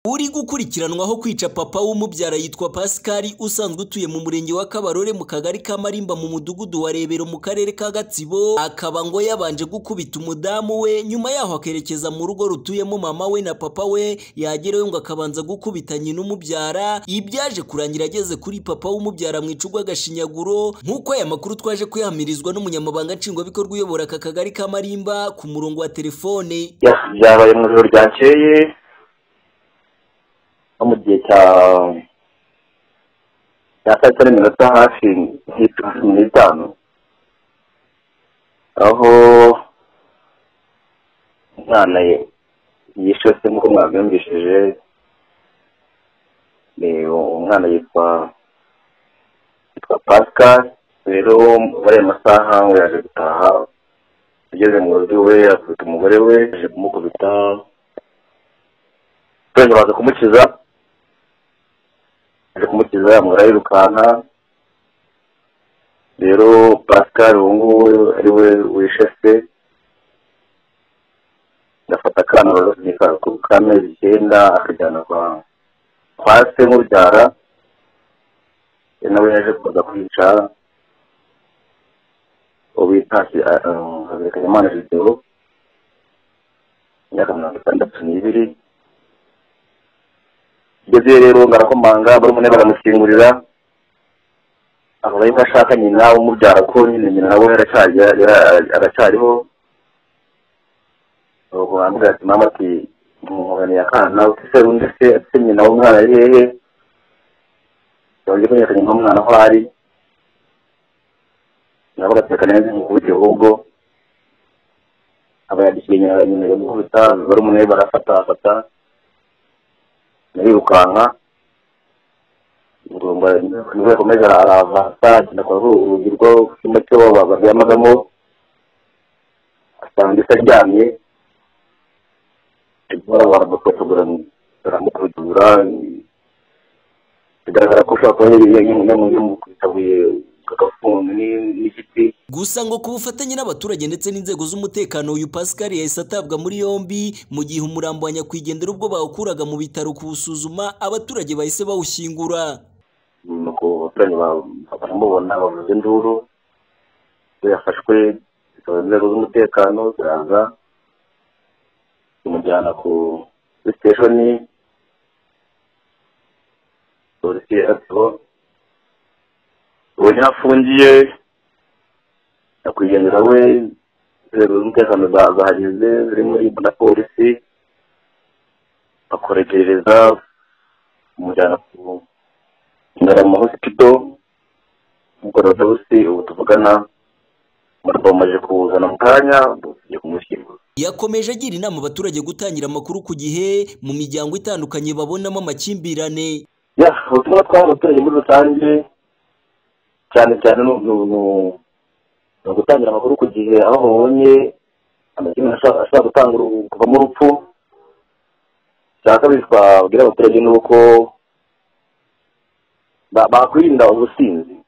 uri gukurikiranwaho kwica papa w'umubyara yitwa Pascal usanzwe utuye mu murenge wa Kabarore mu kagari ka Marimba mu mudugudu wa Rebero mu karere ka Gatsibo, akaba ngo yabanje gukubita umudamu we, nyuma yaho akerekeza mu rugo rutuyemo mama we na papa we, yagerewe ngo akabanza gukubita nyina umubyara. Ibyaje kurangira ageze kuri papa w'umubyara mu icugwa gashinyaguro, nk'uko aya makuru twaje kuyahamirizwa n'umunyamabanga nshingwabikorwa uyobora aka kagari ka Marimba ku murongo wa telefone. Byabaye mu ijoro ryakeye mu gihe cya saa sita n'iminota hafi nk'itanu, aho umwana yishe se nk'uko mwabyumvishije. Umwana yitwa Pascal. Rero muri aya masaha ngo yaje gutaha, ageze mu rugo iwe akubita umugore we, yaje kumukubita twese baza kumukiza amura yirukanka. Rero Pascal ubu ngubu ari we wishe se, gafata akana k'amezi 9 akajyana kwa se mubyara, nawe yaje kuza kwica ubitashye Habiyakanyamana Video, imyaka 62. Igeze rero ngarakomanga barumune baramukingurira, aho bari bashaka nyina w'umubyara ko nyina nawe aracyariho. Ubwo ambwira ati mama ati umugani yakana utse undi se nyina w'umwana ari hehe, yaje kunyekanya umwana aho ari, nabo gatekaneze mu kubita ahubwo abayadishiye nyina yo gukubita. Barumune barafata yirukanka, niwe komeza arava agenda kwa urugi rwo cyumba cyo baryamagamo, asanga ndetse aryamye. Baramukubura bigaragara ko ushobora kuba mu kwitabuye kagafunga n'igiti. Gusa ngo ku bufatanye n'abaturage ndetse n'inzego z'umutekano, uyu Pascal yahise atabwa muri yombi, mu gihe umurambo wa nyakwigendera ubwo bawukuraga mu bitaro kuwusuzuma, abaturage bahise bawushyingura. Nuko abaturage baramubona bavuze induru, yafashwe inzego z'umutekano ziraza kumujyana ku station polisi yaho. Ubu afungiye nyakwigendera we, inzego z'umutekano zahageze zirimo na polisi bakoregereza kumujyana ku Ndarama hospital mukoroza busi. Ubu tuvugana bamaze kuzana mu kanya yo kumushyingura. Yakomeje agira inama abaturage gutangira amakuru ku gihe mu miryango itandukanye babonamo amakimbirane. Ubutumwa tw'abaturage muri rusange cyane no gutangira amakuru ku gihe, aho babonye amakimbirane ashobora gutanga kuvamo urupfu. Cyangwa kabiri twabwira abaturage ni uko bakwirinda ubusinzi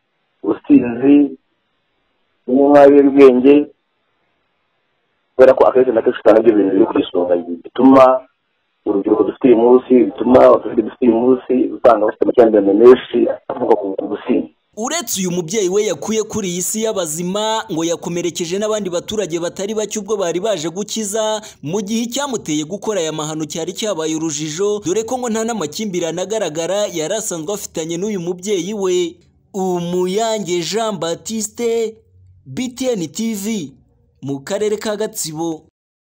n'ibiyobyabwenge, kubera ko akenshi na kenshi usanga ibyo bintu biri ku isonga bituma urubyiruko dufite uyu munsi, bituma abaturage dufite uyu munsi usanga bafite amakimbirane menshi avuga ku businzi. Uretse uyu mubyeyi we yakuye kuri iyi si y'abazima, ngo yakomerekeje n'abandi baturage batari bake ubwo bari baje gukiza, mu gihe icyamuteye gukora aya mahano cyari cyabaye urujijo, dore ko ngo nta n'amakimbirane agaragara yari asanzwe afitanye n'uyu mubyeyi we. Umuyange Jean Baptiste, BTN TV, mu karere ka Gatsibo.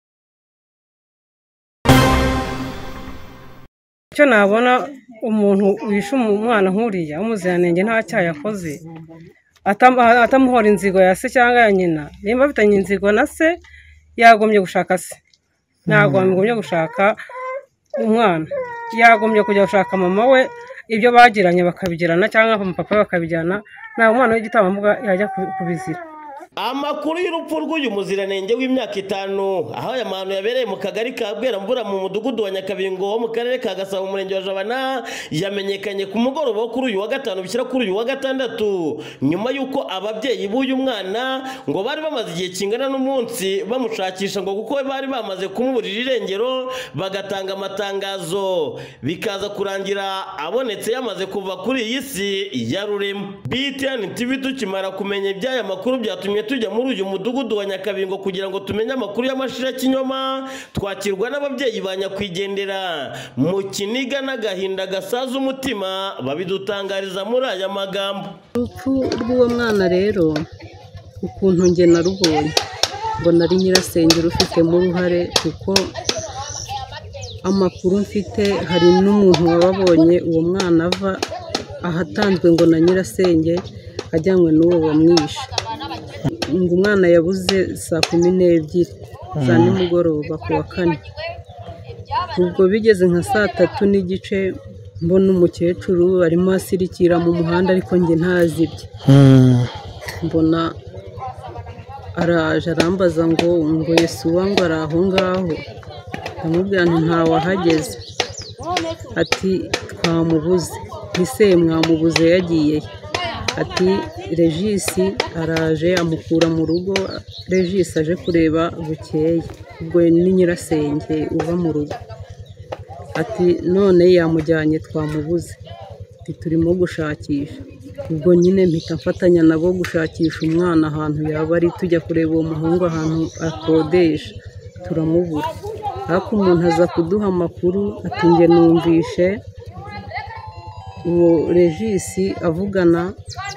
Icyo nabona umuntu wishe umwana nk'uriya w'umuziranenge nta cyaha yakoze, atamuhora inzigo ya se cyangwa ya nyina. Nimba afitanye inzigo na se, yagombye gushaka se, ntabwo yagombye gushaka umwana, yagombye kujya gushaka mama we. Ibyo bagiranye bakabigirana cyangwa papa bakabijyana, nta umwana w'igitambambuga yajya kubizira. Amakuru y'urupfu rw'uyu muziranenge w'imyaka 5 aho aya mahano yabereye mu kagari ka Bweramvura mu mudugudu wa Nyakabingo wo mu karere ka Gasabo mu murenge wa Jabana yamenyekanye ku mugoroba wo kuri uyu wa 5 bishyira kuri uyu wa 6 nyuma y'uko ababyeyi b'uyu mwana ngo bari bamaze igihe kingana n'umunsi bamushakisha ngo kuko bari bamaze kumuburira irengero bagatanga amatangazo bikaza kurangira abonetse yamaze kuva kuri iyi si ya rurema. BTN TV tukimara kumenya iby'aya makuru byatumye tujya muri uyu mudugudu wa Nyakabingo kugira ngo tumenye amakuru y'amashira kinyoma twakirwa n'ababyeyi ba nyakwigendera mu kiniga n'agahinda gasaza umutima babidutangariza muri aya magambo. Urupfu rw'uwo mwana rero ukuntu nge narubonye ngo nari nyirasenge rufitemo uruhare kuko amakuru mfite hari n'umuntu wababonye uwo mwana ava ahatanzwe ngo na nyirasenge ajyanywe n'uwo wamwishe ngo umwana yabuze saa 12 za nimugoroba ku wa 4 ubwo bigeze nka saa 3 n'igice mbona umukecuru arimo asirikira mu muhanda ariko nge ntazibye mbona araje arambaza ngo Yesu wangu ari aho ngaho ndamubwira nti ntawahageze ati twamubuze ese mwamubuze yagiye ati Regisi araje amukura mu rugo Regisi aje kureba bukeye ubwo ni nyirasenge uva mu rugo ati none yamujyanye twamubuze ati turimo gushakisha ubwo nyine mpita mfatanya nabo gushakisha umwana ahantu yaba ari tujya kureba uwo muhungu ahantu akodesha turamubura ariko umuntu aza kuduha amakuru ati nge numvishe uwo Regisi avugana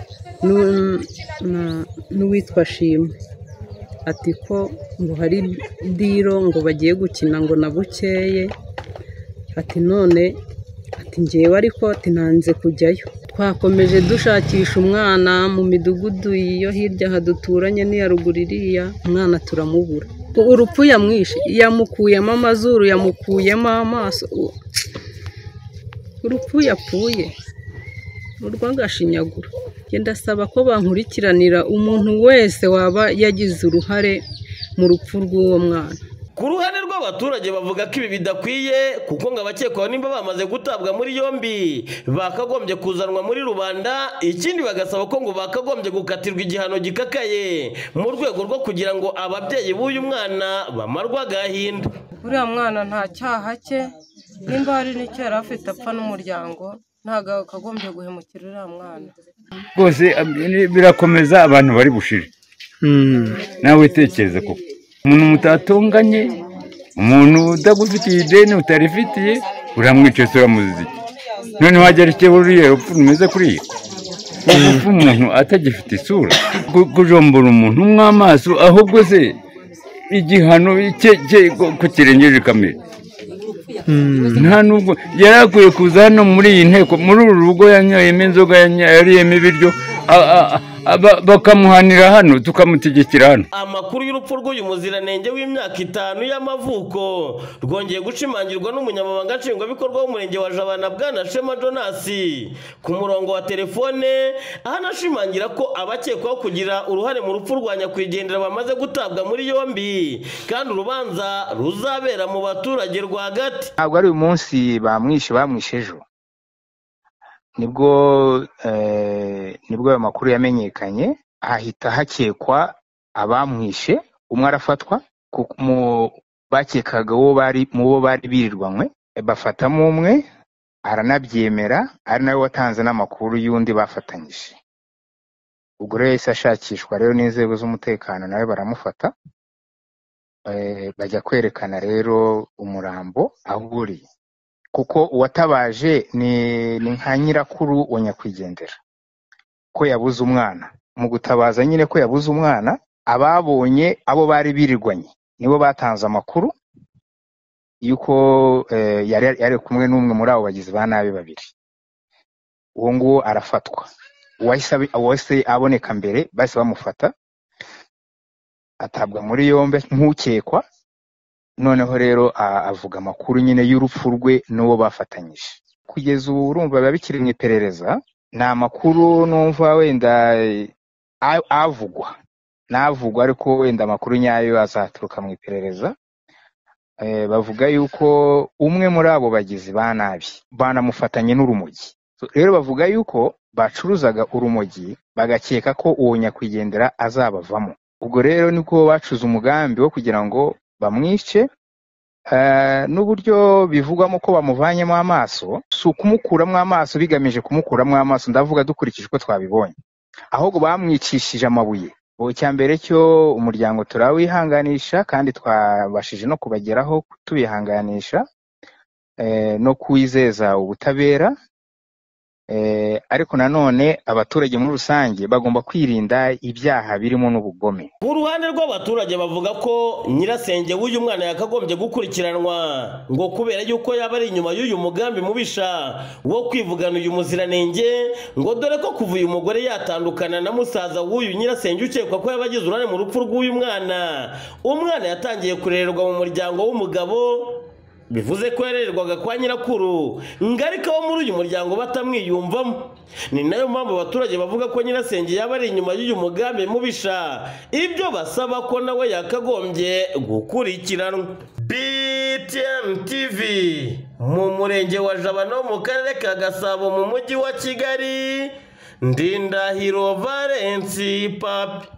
n'uwitwa Shimwe ati ko ngo hari diro ngo bagiye gukina ngo na bukeye ati none ati ngewe ariko ati nanze kujyayo twakomeje dushakisha umwana mu midugudu iyo hirya haduturanye n'iya ruguru iriya umwana turamubura urupfu yamwishe yamukuyemo amazuru yamukuyemo amaso urupfu yapfuye urwagashinyagura genda asaba ko bankurikiranira umuntu wese waba yagize uruhare mu rupfu rw'uwo mwana. Ku ruhande rw'abaturage bavuga ko ibi bidakwiye kuko ngo abakekwaho nimba bamaze gutabwa muri yombi bakagombye kuzanwa muri rubanda ikindi bagasaba ko ngo bakagombye gukatirwa igihano gikakaye mu rwego rwo kugira ngo ababyeyi b'uyu mwana bamarwa agahinda. Uriya mwana nta cyaha cye nimba hari n'icyo yari afite apfa n'umuryango ntago akagombye guhemukira uriya mwana rwose birakomeza abantu bari bushire nawe tekereza ko umuntu mutatonganye umuntu udagufitiye ideni utarifitiye uramwica uramuziki none wagera ikebo ruriya rupfu rumeze kuriya urupfu umuntu atagifite isura kujombora umuntu mw'amaso ahubwo se igihano cye ku kirengeje kamere nta nubwo yarakwiye kuza hano muri iyi nteko muri uru rugo yanyoyemo inzoga yariyemo ibiryo bakamuhanira hano tukamutegekera hano. Amakuru y'urupfu rw'uyu muziranenge w'imyaka 5 y'amavuko rwongeye gushimangirwa n'umunyamabanga nshingwabikorwa w'umurenge wa Jabana Bwana Shema Jonas ku murongo wa telefone ahanashimangira ko abakekwaho kugira uruhare mu rupfu rwa nyakwigendera bamaze gutabwa muri yombi kandi urubanza ruzabera mu baturage rwagati. Ntabwo ari uyu munsi bamwishe ejo nibwo ayo makuru yamenyekanye ahita hakekwa abamwishe umwe arafatwa bakekaga mu bo bari birirwanywe bafatamo umwe aranabyemera ari nawe watanze n'amakuru y'undi bafatanyije ubwo rero yahise ashakishwa rero n'inzego z'umutekano nawe baramufata bajya kwerekana rero umurambo aho uri kuko uwatabaje ni nka nyirakuru wa nyakwigendera ko yabuze umwana mu gutabaza nyine ko yabuze umwana ababonye abo bari birirwanye nibo batanze amakuru yuko yari kumwe n'umwe muri abo bagizi ba nabi babiri uwo nguwo arafatwa uwahise aboneka mbere bahise bamufata atabwa muri yombi nk'ukekwa noneho rero avuga amakuru nyine y'urupfu rwe n'uwo bafatanyije kugeza ubu urumva biba bikiri mu iperereza nta makuru numva wenda avugwa navugwa ariko wenda amakuru nyayo azaturuka mu iperereza. Bavuga yuko umwe muri abo bagizi ba nabi banamufatanye n'urumogi. Rero bavuga yuko bacuruzaga urumogi bagakeka ko uwo nyakwigendera azabavamo. Ubwo rero niko bacuza umugambi wo kugira ngo bamwice. N'uburyo bivugwamo ko bamuvanyemo amaso, si ukumukuramo amaso bigamije kumukuramo amaso, ndavuga dukurikije uko twabibonye, ahubwo bamwicishije amabuye. Cyambere cyo umuryango turawihanganisha kandi twabashije no kubageraho tubihanganisha no kwizeza ubutabera. Ariko nanone abaturage muri rusange bagomba kwirinda ibyaha birimo n'ubugome. Ku ruhande rw'abaturage bavuga ko nyirasenge w'uyu mwana yakagombye gukurikiranwa ngo kubera yuko yaba ari inyuma y'uyu mugambi mubisha wo kwivugana uyu muziranenge, ngo dore ko kuva uyu mugore yatandukana na musaza w'uyu nyirasenge ukekwa ko yabagize uruhare mu rupfu rw'uyu mwana, umwana yatangiye kurererwa mu muryango w'umugabo, bivuze ko yarererwaga kwa nyirakuru, ngarika wo muri uyu muryango batamwiyumvamo. Ni nayo mpamvu abaturage bavuga ko nyirasenge yaba ari inyuma y'uyu mugambi mubisha, ibyo basaba ko nawe yakagombye gukurikiranwa. BTN TV mu murenge wa Jabana mu karere ka Gasabo mu mujyi wa Kigali, Ndindahiro Valence Papi.